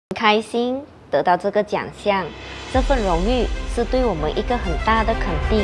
开心得到这个奖项，这份荣誉是对我们一个很大的肯定。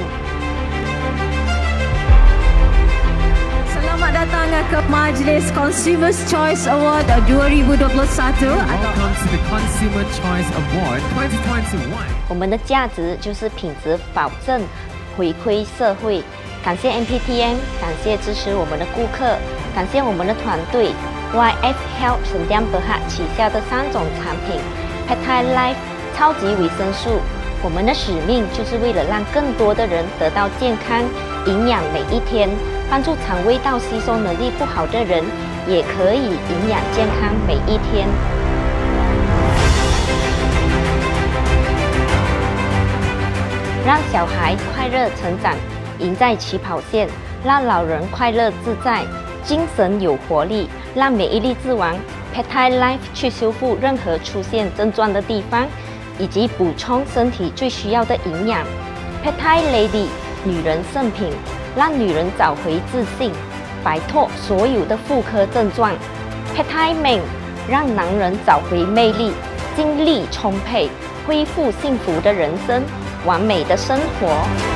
Selamat datang ke Majlis Consumers Choice Award 2021. Welcome to the Consumer Choice Award 2021. 我们的价值就是品质保证，回馈社会。感谢 MPTM， 感谢支持我们的顾客，感谢我们的团队。YF Health 沈江伯哈旗下的3种产品 ，Petai Life 超级维生素。我们的使命就是为了让更多的人得到健康、营养每一天，帮助肠胃道吸收能力不好的人也可以营养健康每一天。让小孩快乐成长，赢在起跑线；让老人快乐自在，精神有活力。让每一粒之王 Petai Life 去修复任何出现症状的地方，以及补充身体最需要的营养。Petai Lady 女人圣品，让女人找回自信，摆脱所有的妇科症状。Petai Man 让男人找回魅力，精力充沛，恢复幸福的人生，完美的生活。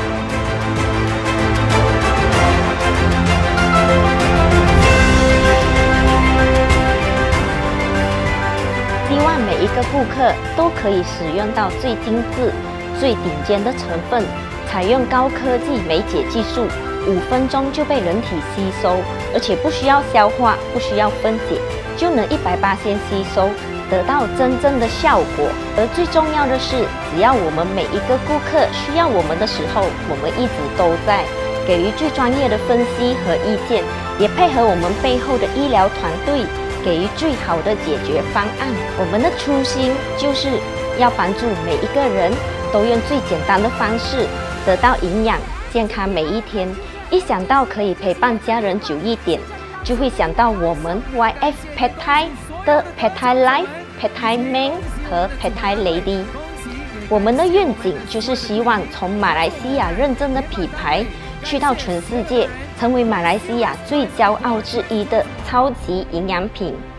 希望每一个顾客都可以使用到最精致、最顶尖的成分，采用高科技美解技术，5分钟就被人体吸收，而且不需要消化，不需要分解，就能180%吸收，得到真正的效果。而最重要的是，只要我们每一个顾客需要我们的时候，我们一直都在，给予最专业的分析和意见，也配合我们背后的医疗团队，给予最好的解决方案。我们的初心就是要帮助每一个人都用最简单的方式得到营养健康每一天。一想到可以陪伴家人久一点，就会想到我们 YF Petai 的 Petai Life、Petai Man 和 Petai Lady。我们的愿景就是希望从马来西亚认证的品牌去到全世界，成为马来西亚最骄傲之一的超级营养品。